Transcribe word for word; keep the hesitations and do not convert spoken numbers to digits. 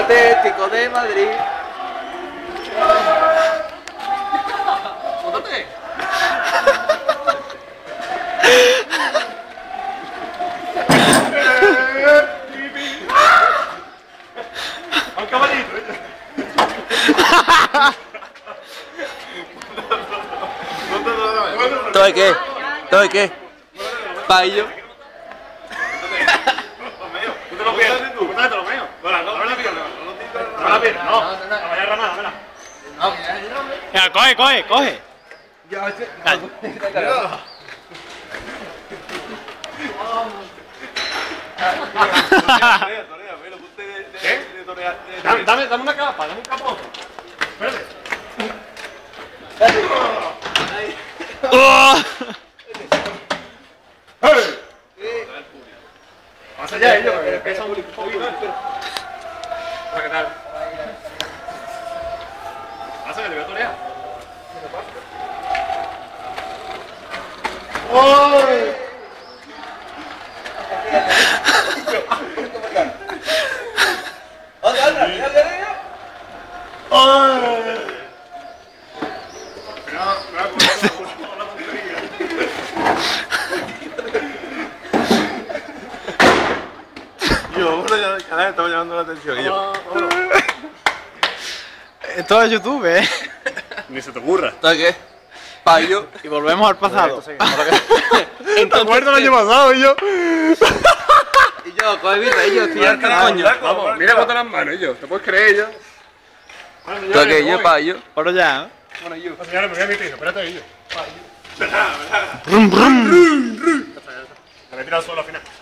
Atlético de Madrid. Móntate. Un caballito. ¿Todo de qué? ¿Todo de qué? Payo. ¿Tú te lo pierdes tú? ¿Tú te lo mío? No, no la pierdes. No la pierdes, no. La vaya ramada, mira. Venga, coge, coge, coge. ¿Qué? Dame, dame, dame una capa, dame un capón. Espérate. ¡Oh! Pasa ya ellos, porque pesa un poquito esto. ¿Qué tal? Pasa que te voy a torear. ¡Oh! Yo, bueno, ya el canal estaba llamando la atención. Y yo, Esto es YouTube, ¿eh? Ni se te ocurra. ¿Todo de qué? Payo. Y volvemos al pasado. ¿te acuerdas el año pasado? Y yo, Y yo, coge vida, y yo estoy harto coño. vamos, mira cómo están las manos. Y yo, ¿te puedes creer yo? ¿Todo de qué? Yo, payo. Ahora ya, ¿eh? Bueno, señores, me voy a mi piso, espérate ahí yo. Brum, brum. Me voy a tirar al suelo al final.